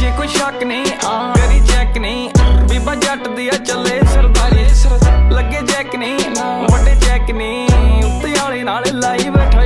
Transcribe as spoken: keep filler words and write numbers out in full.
जे कोई शक नहीं करी चेक नहीं बीबा जट दिया चले सरदारी लगे चेक नहीं बड़े चेक नहीं उत्ते आले नाल लाई बैठा